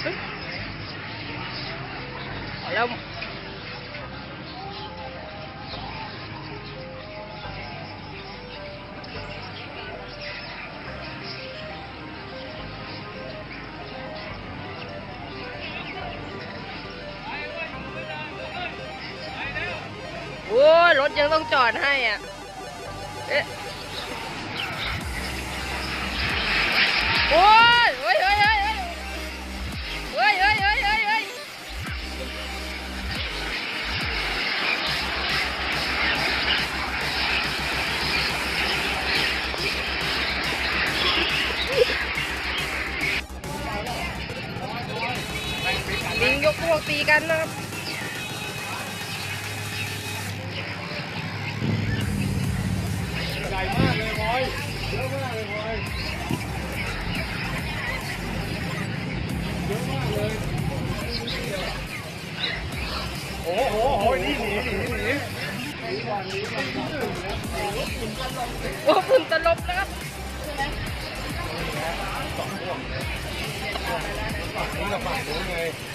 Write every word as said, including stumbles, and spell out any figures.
แล้วโอ้ยรถยังต้องจอดให้อ่ะเอ๊ะโอ้ยเฮ้ยเฮ้ยเฮ้ยเฮ้ยเฮ้ยเฮ้ยเฮ้ยเฮ้ยเฮ้ยลิงยกพวกตีกันนะครับใหญ่มากเลยบอยเยอะมากเลยบอยเยอะมากเลยโอ้โหโอ้ยนี่หนีหนีหนีหนีก่อนหนีก่อนโอ้ฝุ่นตลบนะครับสองพวกเลยฝั่งนี้กับฝั่งนู้นไง